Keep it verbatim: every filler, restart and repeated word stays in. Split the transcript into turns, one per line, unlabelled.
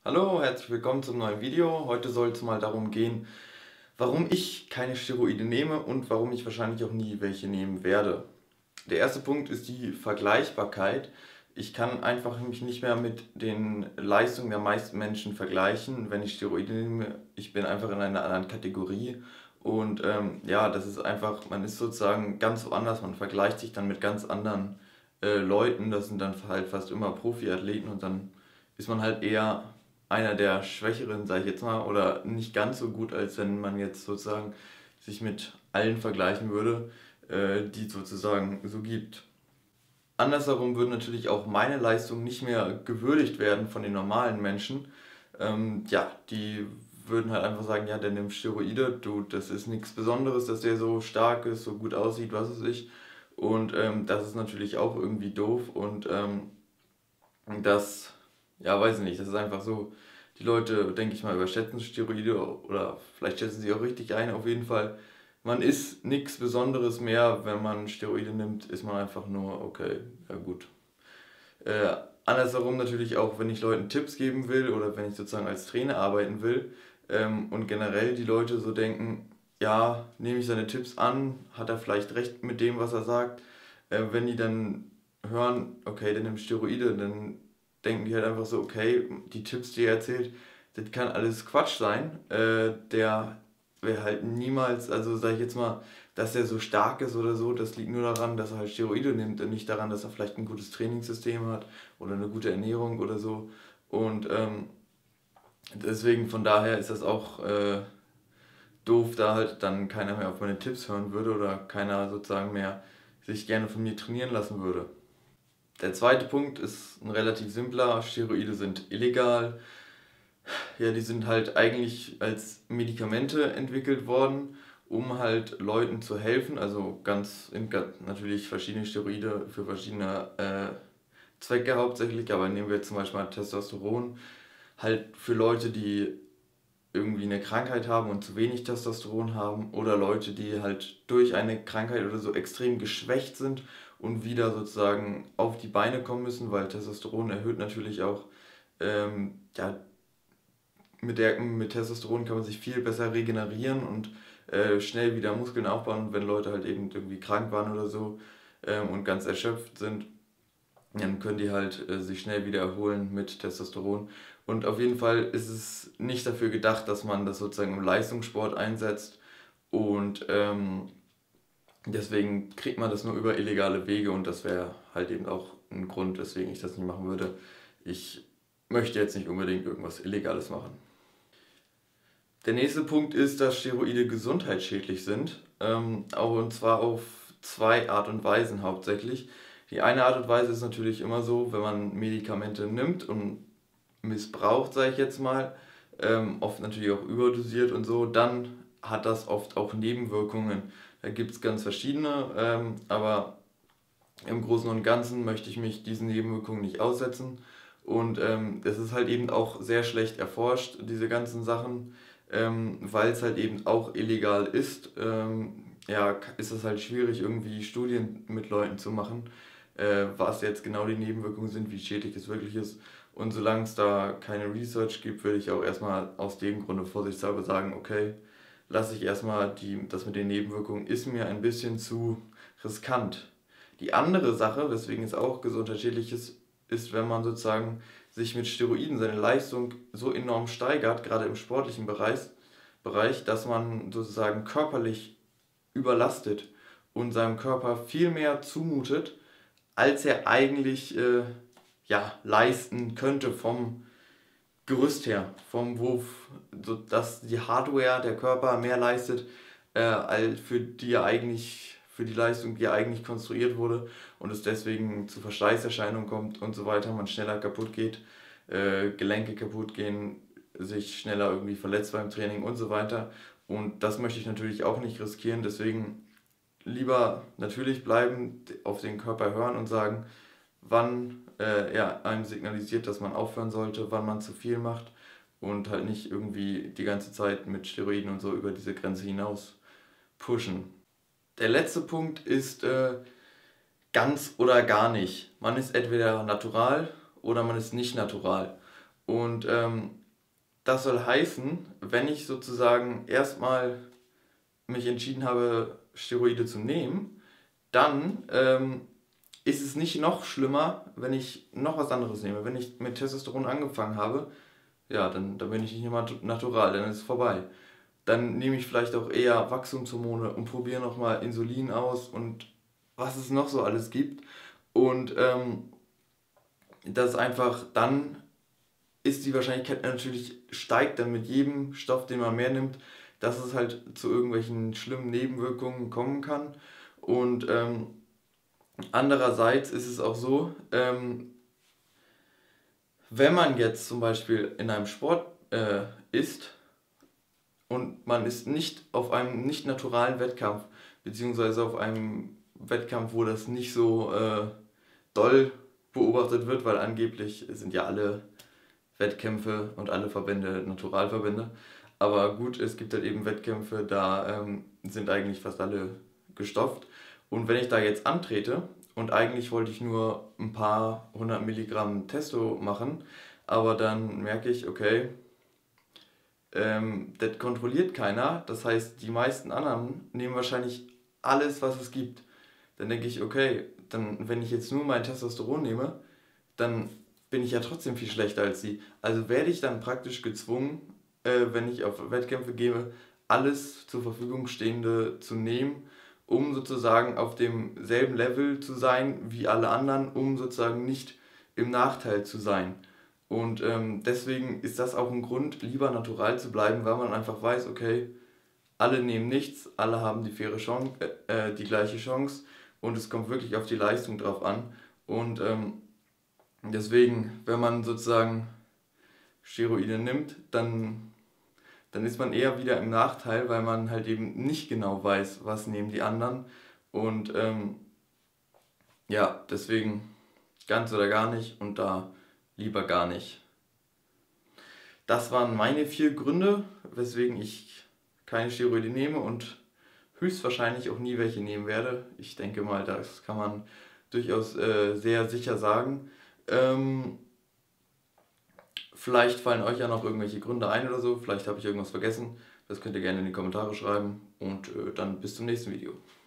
Hallo, herzlich willkommen zum neuen Video. Heute soll es mal darum gehen, warum ich keine Steroide nehme und warum ich wahrscheinlich auch nie welche nehmen werde. Der erste Punkt ist die Vergleichbarkeit. Ich kann einfach mich nicht mehr mit den Leistungen der meisten Menschen vergleichen, wenn ich Steroide nehme. Ich bin einfach in einer anderen Kategorie und ähm, ja, das ist einfach, man ist sozusagen ganz woanders, man vergleicht sich dann mit ganz anderen äh, Leuten, das sind dann halt fast immer Profiathleten und dann ist man halt eher einer der Schwächeren, sage ich jetzt mal, oder nicht ganz so gut, als wenn man jetzt sozusagen sich mit allen vergleichen würde, äh, die es sozusagen so gibt. Andersherum würde natürlich auch meine Leistung nicht mehr gewürdigt werden von den normalen Menschen. Ähm, ja, die würden halt einfach sagen, ja, der nimmt Steroide, du, das ist nichts Besonderes, dass der so stark ist, so gut aussieht, was weiß ich. Und ähm, das ist natürlich auch irgendwie doof und ähm, das, ja, weiß ich nicht, das ist einfach so, die Leute, denke ich mal, überschätzen Steroide oder vielleicht schätzen sie auch richtig ein, auf jeden Fall. Man ist nichts Besonderes mehr, wenn man Steroide nimmt, ist man einfach nur, okay, ja gut. Äh, Andersherum natürlich auch, wenn ich Leuten Tipps geben will oder wenn ich sozusagen als Trainer arbeiten will ähm, und generell die Leute so denken, ja, nehme ich seine Tipps an, hat er vielleicht recht mit dem, was er sagt. Äh, wenn die dann hören, okay, der nimmt Steroide, dann denken die halt einfach so, okay, die Tipps, die er erzählt, das kann alles Quatsch sein. Äh, der wäre halt niemals, also sage ich jetzt mal, dass er so stark ist oder so, das liegt nur daran, dass er halt Steroide nimmt und nicht daran, dass er vielleicht ein gutes Trainingssystem hat oder eine gute Ernährung oder so. Und ähm, deswegen von daher ist das auch äh, doof, da halt dann keiner mehr auf meine Tipps hören würde oder keiner sozusagen mehr sich gerne von mir trainieren lassen würde. Der zweite Punkt ist ein relativ simpler. Steroide sind illegal. Ja, die sind halt eigentlich als Medikamente entwickelt worden, um halt Leuten zu helfen. Also ganz in, natürlich verschiedene Steroide für verschiedene äh, Zwecke hauptsächlich, aber nehmen wir jetzt zum Beispiel mal Testosteron. Halt für Leute, die irgendwie eine Krankheit haben und zu wenig Testosteron haben oder Leute, die halt durch eine Krankheit oder so extrem geschwächt sind und wieder sozusagen auf die Beine kommen müssen, weil Testosteron erhöht natürlich auch, ähm, ja, mit, der, mit Testosteron kann man sich viel besser regenerieren und äh, schnell wieder Muskeln aufbauen, wenn Leute halt eben irgendwie krank waren oder so ähm, und ganz erschöpft sind, dann können die halt äh, sich schnell wieder erholen mit Testosteron. Und auf jeden Fall ist es nicht dafür gedacht, dass man das sozusagen im Leistungssport einsetzt und ähm, deswegen kriegt man das nur über illegale Wege und das wäre halt eben auch ein Grund, weswegen ich das nicht machen würde. Ich möchte jetzt nicht unbedingt irgendwas Illegales machen. Der nächste Punkt ist, dass Steroide gesundheitsschädlich sind, ähm, auch und zwar auf zwei Art und Weisen hauptsächlich. Die eine Art und Weise ist natürlich immer so, wenn man Medikamente nimmt und missbraucht, sage ich jetzt mal, ähm, oft natürlich auch überdosiert und so, dann hat das oft auch Nebenwirkungen. Da gibt es ganz verschiedene, ähm, aber im Großen und Ganzen möchte ich mich diesen Nebenwirkungen nicht aussetzen. Und ähm, es ist halt eben auch sehr schlecht erforscht, diese ganzen Sachen, ähm, weil es halt eben auch illegal ist. Ähm, ja, ist es halt schwierig, irgendwie Studien mit Leuten zu machen, äh, was jetzt genau die Nebenwirkungen sind, wie schädlich es wirklich ist. Und solange es da keine Research gibt, würde ich auch erstmal aus dem Grunde vorsichtshalber sagen, okay, lasse ich erstmal die, das mit den Nebenwirkungen ist mir ein bisschen zu riskant. Die andere Sache, weswegen es auch gesundheitsschädlich ist, ist, wenn man sozusagen sich mit Steroiden seine Leistung so enorm steigert, gerade im sportlichen Bereich, Bereich, dass man sozusagen körperlich überlastet und seinem Körper viel mehr zumutet, als er eigentlich äh, ja, leisten könnte vom Gerüst her, vom Wurf, so dass die Hardware, der Körper mehr leistet, äh, als für die er eigentlich, für die Leistung, die er eigentlich konstruiert wurde und es deswegen zu Verschleißerscheinungen kommt und so weiter, man schneller kaputt geht, äh, Gelenke kaputt gehen, sich schneller irgendwie verletzt beim Training und so weiter. Und das möchte ich natürlich auch nicht riskieren, deswegen lieber natürlich bleiben, auf den Körper hören und sagen, wann äh, er einem signalisiert, dass man aufhören sollte, wann man zu viel macht und halt nicht irgendwie die ganze Zeit mit Steroiden und so über diese Grenze hinaus pushen. Der letzte Punkt ist äh, ganz oder gar nicht. Man ist entweder natural oder man ist nicht natural. Und ähm, das soll heißen, wenn ich sozusagen erstmal mich entschieden habe, Steroide zu nehmen, dann ähm, ist es nicht noch schlimmer, wenn ich noch was anderes nehme. Wenn ich mit Testosteron angefangen habe, ja, dann, dann bin ich nicht mehr natural, dann ist es vorbei. Dann nehme ich vielleicht auch eher Wachstumshormone und probiere nochmal Insulin aus und was es noch so alles gibt. Und ähm, das einfach dann ist die Wahrscheinlichkeit natürlich steigt dann mit jedem Stoff, den man mehr nimmt, dass es halt zu irgendwelchen schlimmen Nebenwirkungen kommen kann. Und ähm, andererseits ist es auch so, ähm, wenn man jetzt zum Beispiel in einem Sport äh, ist und man ist nicht auf einem nicht naturalen Wettkampf, beziehungsweise auf einem Wettkampf, wo das nicht so äh, doll beobachtet wird, weil angeblich sind ja alle Wettkämpfe und alle Verbände Naturalverbände. Aber gut, es gibt halt eben Wettkämpfe, da ähm, sind eigentlich fast alle gestofft. Und wenn ich da jetzt antrete und eigentlich wollte ich nur ein paar hundert Milligramm Testo machen, aber dann merke ich, okay, ähm, das kontrolliert keiner. Das heißt, die meisten anderen nehmen wahrscheinlich alles, was es gibt. Dann denke ich, okay, dann, wenn ich jetzt nur mein Testosteron nehme, dann bin ich ja trotzdem viel schlechter als sie. Also werde ich dann praktisch gezwungen, äh, wenn ich auf Wettkämpfe gehe, alles zur Verfügung Stehende zu nehmen, um sozusagen auf demselben Level zu sein wie alle anderen, um sozusagen nicht im Nachteil zu sein. Und ähm, deswegen ist das auch ein Grund, lieber natural zu bleiben, weil man einfach weiß, okay, alle nehmen nichts, alle haben die faire Chance, äh, äh, die gleiche Chance und es kommt wirklich auf die Leistung drauf an. Und ähm, deswegen, wenn man sozusagen Steroide nimmt, dann, dann ist man eher wieder im Nachteil, weil man halt eben nicht genau weiß, was nehmen die anderen. Und ähm, ja, deswegen ganz oder gar nicht und da lieber gar nicht. Das waren meine vier Gründe, weswegen ich keine Steroide nehme und höchstwahrscheinlich auch nie welche nehmen werde. Ich denke mal, das kann man durchaus äh, sehr sicher sagen. Ähm, vielleicht fallen euch ja noch irgendwelche Gründe ein oder so, vielleicht habe ich irgendwas vergessen. Das könnt ihr gerne in die Kommentare schreiben und äh, dann bis zum nächsten Video.